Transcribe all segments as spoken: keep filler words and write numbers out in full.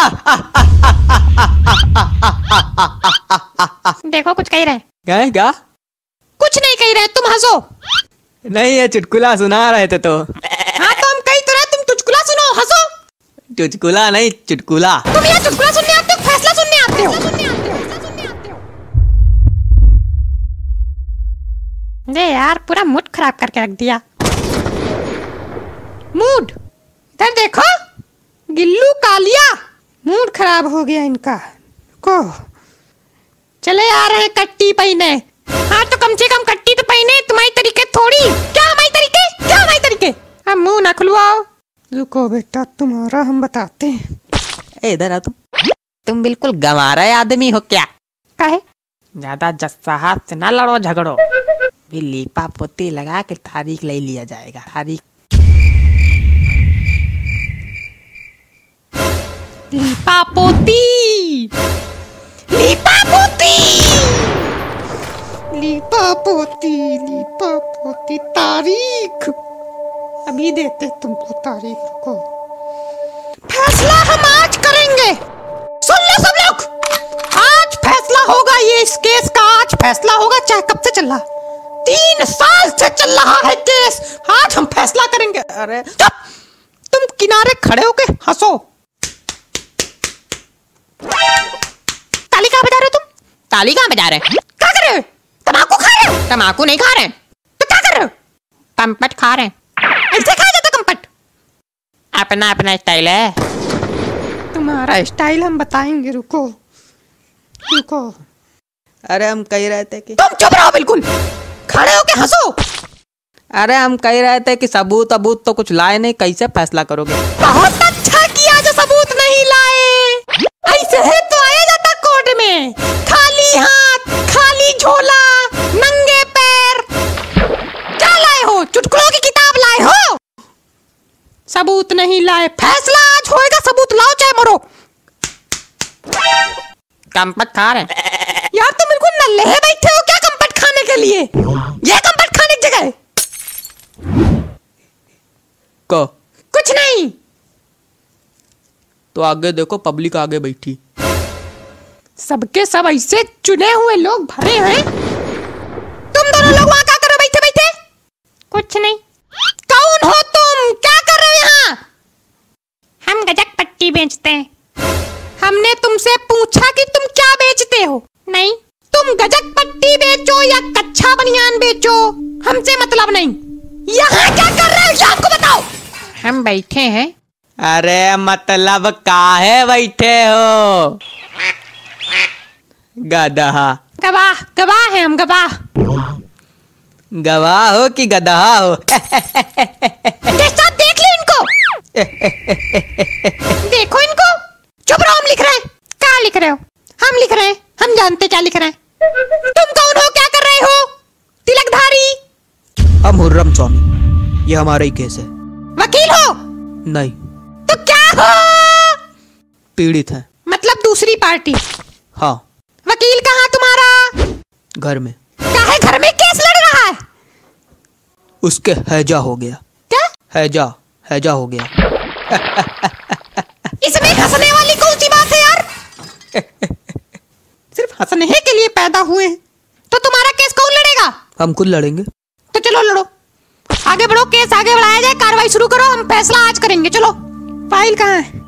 देखो कुछ कह रहे क्या है क्या? कुछ नहीं कह रहे, तुम हंसो। नहीं है, चुटकुला सुना रहे थे तो। हाँ तो हम कही तो रहे, तुम चुटकुला सुनो, हंसो। चुटकुला नहीं, चुटकुला। तुम यहाँ चुटकुला सुनने आते हो, फैसला सुनने आते हो? दे यार, पूरा मूड खराब करके रख दिया। मूड इधर देखो, गिल्लू कालिया, मूड खराब हो गया इनका को। चले आ रहे हैं कट्टी पहने। हाँ तो कम से कम कट्टी तो पहने, तुम्हारी तरीके थोड़ी। क्या हमारी तरीके, क्या हमारी तरीके? अब मुंह ना खुलवाओ। रुको बेटा, तुम्हारा हम बताते हैं। ए इधर आ तुम। तुम बिल्कुल गंवारा आदमी हो क्या? काहे? ज्यादा जस्सा हाथ से ना लड़ो झगड़ो। भी लीपा पोती लगा के तारीख ले लिया जाएगा। तारीख लीपा पोती, लीपा पोती, लीपा पोती, लीपा पोती, तारीख अभी देते तुमको तारीख को। फैसला हम आज करेंगे, सुन लो सब लोग, आज फैसला होगा। ये इस केस का आज फैसला होगा, चाहे कब से चल रहा, तीन साल से चल रहा है केस। आज हम फैसला करेंगे। अरे चुप, तुम किनारे खड़े होके हंसो। ताली कहाँ बजा रहे हो तुम? ताली कहाँ बजा रहे? क्या कर रहे हो? तम्बाकू खा रहे हो? तम्बाकू नहीं खा रहे। तो क्या कर रहे हो? कंपट खा रहे। ऐसे खाया जाता कंपट? अपना अपना स्टाइल है। तुम्हारा स्टाइल हम बताएंगे, रुको रुको। अरे हम कह रहे थे कि तुम चुप रहो बिल्कुल, खड़े होके हंसो। अरे हम कह रहे थे कि सबूत अबूत तो कुछ लाए नहीं, कैसे फैसला करोगे? बहुत अच्छा किया जो सबूत नहीं लाए। ऐसे है तो आया जाता कोर्ट में, खाली हाथ, खाली झोला, नंगे पैर। क्या लाए हो? चुटकुलों की किताब लाए हो? सबूत नहीं लाए, फैसला आज होएगा। सबूत लाओ चाहे मरो। कंपट खा रहे। यार तुम बिल्कुल नल्ले है, बैठे हो क्या कंपट खाने के लिए? ये कंपट खाने की जगह है? को कुछ नहीं। तो आगे देखो, पब्लिक आगे बैठी। सबके सब ऐसे चुने हुए लोग भरे हैं। तुम दोनों लोग वहां क्या कर रहे हो बैठे बैठे? कुछ नहीं। कौन हो तुम? क्या कर रहे हो यहाँ? हम गजक पट्टी बेचते हैं। हमने तुमसे पूछा कि तुम क्या बेचते हो? नहीं। तुम गजक पट्टी बेचो या कच्चा बनियान बेचो, हमसे मतलब नहीं। यहाँ क्या कर रहे हो शाम को बताओ? हम बैठे हैं। अरे मतलब काहे बैठे हो? गधा। गवाह, गवाह है हम, गवाह। गवाह हो कि गधा हो? जैसा देख लो इनको। देखो इनको। चुप रहो, हम लिख रहे हैं। क्या लिख रहे हो? हम लिख रहे हैं, हम जानते क्या लिख रहे हैं। तुम कौन हो? क्या कर रहे हो? तिलकधारी। हम हुर्रम स्वामी, ये हमारा ही केस है। वकील हो? नहीं। तो क्या हो? पीड़ित है। मतलब दूसरी पार्टी? हाँ। वकील कहाँ तुम्हारा? घर में। क्या है घर में केस लड़ रहा है? उसके हैजा हो गया। क्या? हैजा, हैजा हो गया। इसमें हंसने वाली कौन सी बात है यार? सिर्फ हंसने के लिए पैदा हुए हैं। तो तुम्हारा केस कौन लड़ेगा? हम खुद लड़ेंगे। तो चलो लड़ो, आगे बढ़ो, केस आगे बढ़ाया जाए, कार्रवाई शुरू करो, हम फैसला आज करेंगे। चलो। फाइल कहाँ है?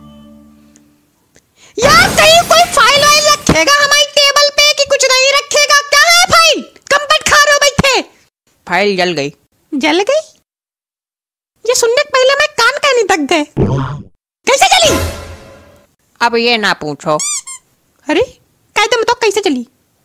यार कहीं कोई फाइल वाइल रखेगा हमारी टेबल पे कि कुछ नहीं रखेगा? क्या है फाइल? कंपट खा रहे हो बैठे? फाइल जल गई। जल गई? ये सुनने के पहले मैं कान कहने तक गए। कैसे चली? अब ये ना पूछो। अरे कहते मैं तो कैसे चली?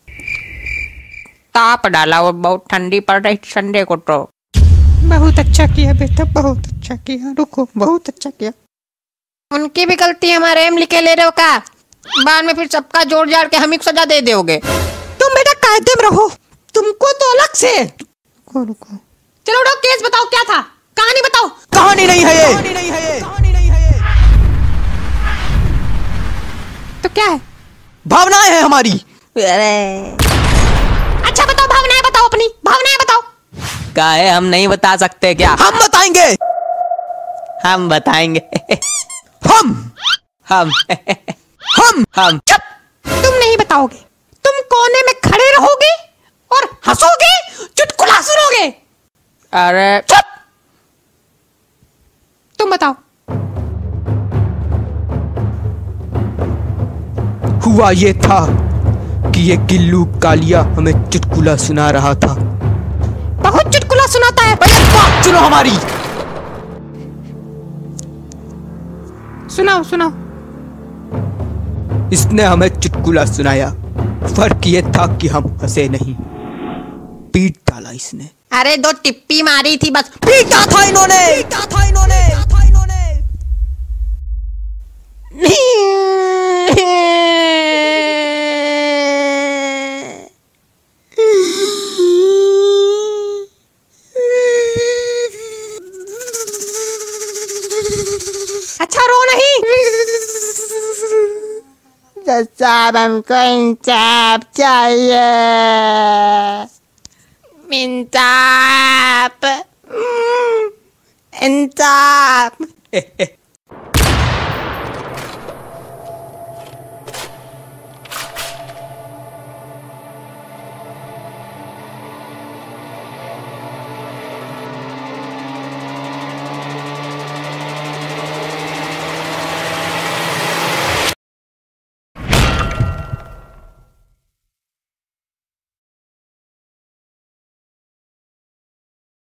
ताप डाला और बहुत ठंडी पड़ रही संडे को। तो बहुत अच्छा किया बेटा, बहुत अच्छा किया। रुको, बहुत अच्छा किया। उनकी भी गलती, हमारे हम लिखे ले रहे हो का? बाद में फिर सबका जोड़ जाड़ के हम ही सजा दे दोगे। तुम बेटा कायदे में रहो, तुमको तो अलग से। रुको रुको, चलो उठो, केस बताओ क्या था? कहानी बताओ। कहानी नहीं है ये। कहानी नहीं है ये। कहानी नहीं है ये। तो क्या है? भावनाएं हैं हमारी। अरे अच्छा बताओ, भावनाएं बताओ, अपनी भावनाएं बताओ। क्या है? हम नहीं बता सकते क्या? हम बताएंगे। हम बताएंगे। हम हम हम हम चुप! तुम नहीं बताओगे। तुम कोने में खड़े रहोगे और हंसोगे, चुटकुला सुनोगे। अरे चुप! तुम बताओ। हुआ ये था कि ये गिल्लू कालिया हमें चुटकुला सुना रहा था। बहुत चुटकुला सुनाता है। पहले बात सुनो हमारी। सुनाओ सुनाओ। इसने हमें चुटकुला सुनाया, फर्क ये था कि हम हंसे नहीं, पीट डाला इसने। अरे दो टिप्पी मारी थी बस। पीटा था इन्होंने, पीटा था इन्होंने, था इन्होंने। अच्छा रो नहीं। साहब हमको इंसाफ चाहिए। इंसाफ, इंसाफ।